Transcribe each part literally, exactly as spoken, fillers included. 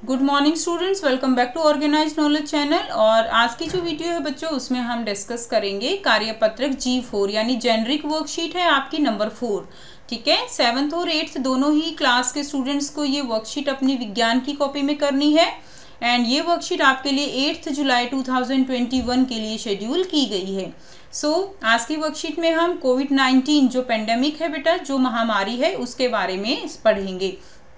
Good morning students, welcome back to organize knowledge channel. और आज की जो वीडियो है बच्चों, उसमें हम डिस्कस करेंगे कार्यपत्रक जी फोर यानी जेनरिक वर्कशीट है आपकी नंबर फोर। ठीक है, सेवन्थ और एट्थ दोनों ही क्लास के स्टूडेंट्स को ये वर्कशीट अपनी विज्ञान की कॉपी में करनी है। एंड ये वर्कशीट आपके लिए eighth July two thousand twenty one के लिए शेड्यूल की गई है। सो so, आज की वर्कशीट में हम कोविड नाइन्टीन जो पेंडेमिक है बेटा, जो महामारी है, उसके बारे में पढ़ेंगे।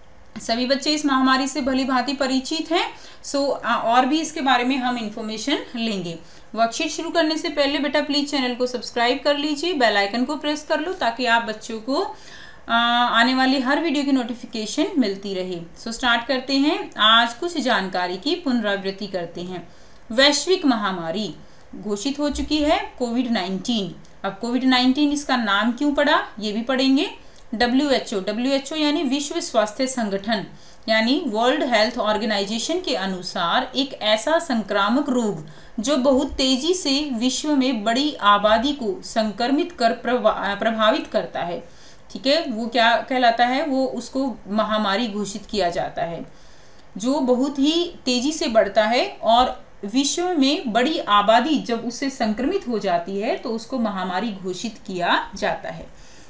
सभी बच्चे इस महामारी से भली भांति परिचित हैं। सो और भी इसके बारे में हम इंफॉर्मेशन लेंगे। वर्कशीट शुरू करने से पहले बेटा प्लीज चैनल को सब्सक्राइब कर लीजिए, बेल आइकन को प्रेस कर लो ताकि आप बच्चों को आ, आने वाली हर वीडियो की नोटिफिकेशन मिलती रहे। सो स्टार्ट करते हैं। आज कुछ जानकारी की पुनरावृत्ति करते हैं। वैश्विक महामारी घोषित हो चुकी है कोविड नाइन्टीन। अब कोविड नाइन्टीन इसका नाम क्यों पड़ा ये भी पढ़ेंगे। W H O W H O यानी विश्व स्वास्थ्य संगठन यानी वर्ल्ड हेल्थ ऑर्गेनाइजेशन के अनुसार एक ऐसा संक्रामक रोग जो बहुत तेजी से विश्व में बड़ी आबादी को संक्रमित कर प्रभावित करता है। ठीक है, वो क्या कहलाता है, वो उसको महामारी घोषित किया जाता है। जो बहुत ही तेजी से बढ़ता है और विश्व में बड़ी आबादी जब उससे संक्रमित हो जाती है तो उसको महामारी घोषित किया जाता है।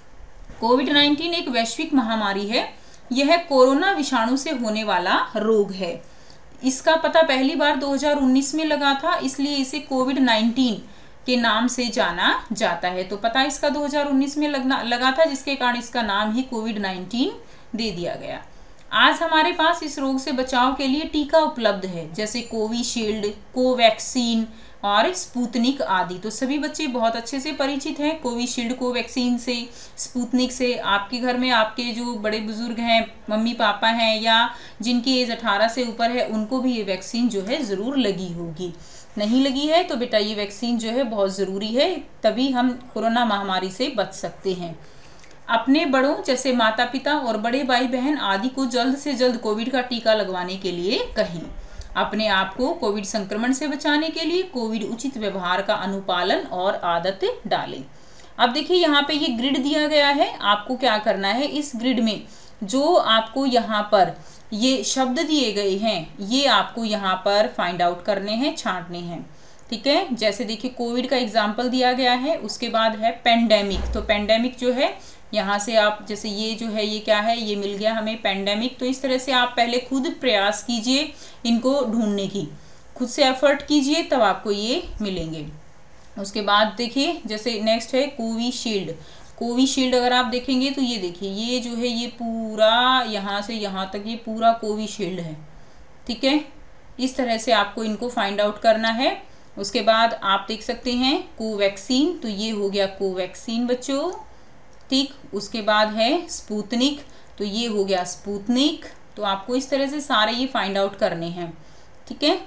कोविड नाइन्टीन एक वैश्विक महामारी है। यह कोरोना विषाणु से होने वाला रोग है। इसका पता पहली बार दो हज़ार उन्नीस में लगा था, इसलिए इसे कोविड नाइन्टीन के नाम से जाना जाता है। तो पता इसका दो हज़ार उन्नीस में लगना लगा था, जिसके कारण इसका नाम ही कोविड नाइन्टीन दे दिया गया। आज हमारे पास इस रोग से बचाव के लिए टीका उपलब्ध है, जैसे कोविशील्ड, कोवैक्सीन और स्पुतनिक आदि। तो सभी बच्चे बहुत अच्छे से परिचित हैं कोविशील्ड, कोवैक्सीन से, स्पुतनिक से। आपके घर में आपके जो बड़े बुजुर्ग हैं, मम्मी पापा हैं, या जिनकी एज अठारह से ऊपर है, उनको भी ये वैक्सीन जो है ज़रूर लगी होगी। नहीं लगी है तो बेटा ये वैक्सीन जो है बहुत ज़रूरी है, तभी हम कोरोना महामारी से बच सकते हैं। अपने बड़ों जैसे माता पिता और बड़े भाई बहन आदि को जल्द से जल्द कोविड का टीका लगवाने के लिए कहें। अपने आप को कोविड संक्रमण से बचाने के लिए कोविड उचित व्यवहार का अनुपालन और आदत डालें। अब देखिए यहाँ पे ये ग्रिड दिया गया है, आपको क्या करना है। इस ग्रिड में जो आपको यहाँ पर ये शब्द दिए गए हैं, ये आपको यहाँ पर फाइंड आउट करने हैं, छांटने हैं। ठीक है, जैसे देखिए कोविड का एग्जाम्पल दिया गया है, उसके बाद है पेंडेमिक। तो पेंडेमिक जो है यहाँ से आप, जैसे ये जो है ये क्या है, ये मिल गया हमें पेंडेमिक। तो इस तरह से आप पहले खुद प्रयास कीजिए इनको ढूंढने की, खुद से एफर्ट कीजिए, तब आपको ये मिलेंगे। उसके बाद देखिए जैसे नेक्स्ट है कोविशील्ड। कोविशील्ड अगर आप देखेंगे तो ये देखिए ये जो है ये पूरा यहाँ से यहाँ तक ये पूरा कोविशील्ड है। ठीक है, इस तरह से आपको इनको फाइंड आउट करना है। उसके बाद आप देख सकते हैं कोवैक्सीन, तो ये हो गया कोवैक्सीन बच्चों। ठीक, उसके बाद है स्पुतनिक, तो ये हो गया स्पुतनिक। तो आपको इस तरह से सारे ये फाइंड आउट करने हैं। ठीक है,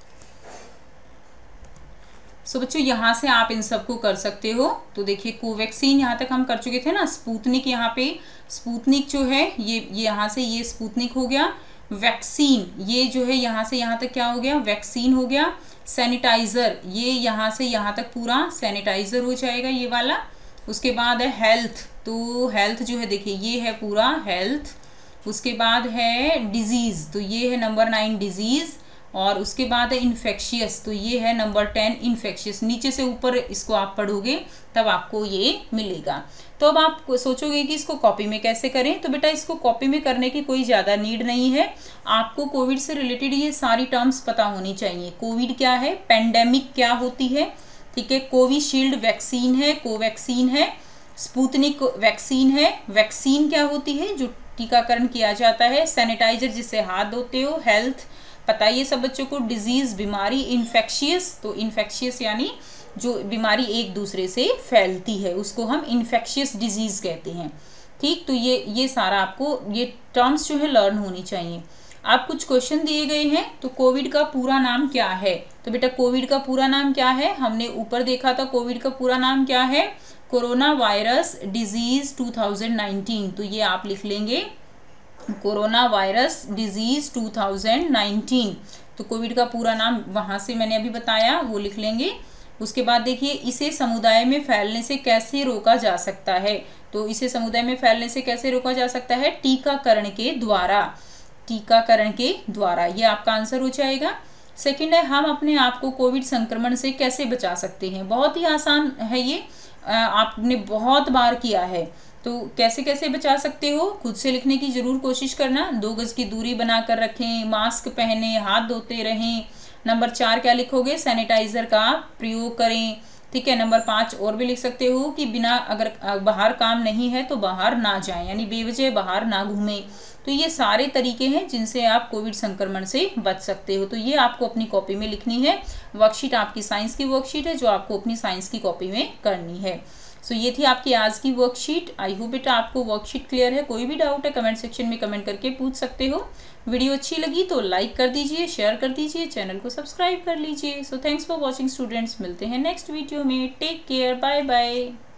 सो बच्चों यहाँ से आप इन सबको कर सकते हो। तो देखिए कोवैक्सीन यहाँ तक हम कर चुके थे ना। स्पुतनिक यहाँ पे स्पुतनिक जो है ये ये यहाँ से ये स्पुतनिक हो गया। वैक्सीन ये जो है यहाँ से यहाँ तक क्या हो गया, वैक्सीन हो गया। सैनिटाइजर ये यहाँ से यहाँ तक पूरा सैनिटाइजर हो जाएगा ये वाला। उसके बाद है हेल्थ, तो हेल्थ जो है देखिए ये है पूरा हेल्थ। उसके बाद है डिजीज़, तो ये है नंबर नाइन डिजीज़। और उसके बाद है इन्फेक्शियस, तो ये है नंबर टेन इन्फेक्शियस। नीचे से ऊपर इसको आप पढ़ोगे तब आपको ये मिलेगा। तो अब आप सोचोगे कि इसको कॉपी में कैसे करें, तो बेटा इसको कॉपी में करने की कोई ज़्यादा नीड नहीं है। आपको कोविड से रिलेटेड ये सारी टर्म्स पता होनी चाहिए। कोविड क्या है, पेंडेमिक क्या होती है, ठीक है, कोविशील्ड वैक्सीन है, कोवैक्सीन है, स्पुतनिक वैक्सीन है। वैक्सीन क्या होती है, जो टीकाकरण किया जाता है। सैनिटाइजर जिससे हाथ धोते हो, हेल्थ पता है ये सब बच्चों को। डिजीज बीमारी, इन्फेक्शियस, तो इन्फेक्शियस यानी जो बीमारी एक दूसरे से फैलती है उसको हम इन्फेक्शियस डिजीज कहते हैं। ठीक, तो ये ये सारा आपको ये टर्म्स जो है लर्न होनी चाहिए। आप कुछ क्वेश्चन दिए गए हैं, तो कोविड का पूरा नाम क्या है, तो बेटा कोविड का पूरा नाम क्या है, हमने ऊपर देखा था कोविड का पूरा नाम क्या है, corona virus disease two thousand nineteen. तो ये आप लिख लेंगे corona virus disease two thousand nineteen. तो कोविड का पूरा नाम वहाँ से मैंने अभी बताया, वो लिख लेंगे। उसके बाद देखिए इसे समुदाय में फैलने से कैसे रोका जा सकता है, तो इसे समुदाय में फैलने से कैसे रोका जा सकता है, टीकाकरण के द्वारा। टीकाकरण के द्वारा। ये आपका आंसर हो जाएगा। सेकंड है, हम अपने आप को कोविड संक्रमण से कैसे बचा सकते हैं। बहुत ही आसान है ये, आपने बहुत बार किया है। तो कैसे कैसे बचा सकते हो, खुद से लिखने की जरूर कोशिश करना। दो गज की दूरी बनाकर रखें, मास्क पहने, हाथ धोते रहें। नंबर चार क्या लिखोगे, सैनिटाइजर का प्रयोग करें। ठीक है। नंबर पाँच और भी लिख सकते हो कि बिना अगर बाहर काम नहीं है तो बाहर ना जाएं, यानी बेवजह बाहर ना घूमें। तो ये सारे तरीके हैं जिनसे आप कोविड संक्रमण से बच सकते हो। तो ये आपको अपनी कॉपी में लिखनी है। वर्कशीट आपकी साइंस की वर्कशीट है जो आपको अपनी साइंस की कॉपी में करनी है। सो so, ये थी आपकी आज की वर्कशीट। आई होप बेटा आपको वर्कशीट क्लियर है। कोई भी डाउट है कमेंट सेक्शन में कमेंट करके पूछ सकते हो। वीडियो अच्छी लगी तो लाइक कर दीजिए, शेयर कर दीजिए, चैनल को सब्सक्राइब कर लीजिए। So thanks for watching students, मिलते हैं नेक्स्ट वीडियो में। Take care, bye bye.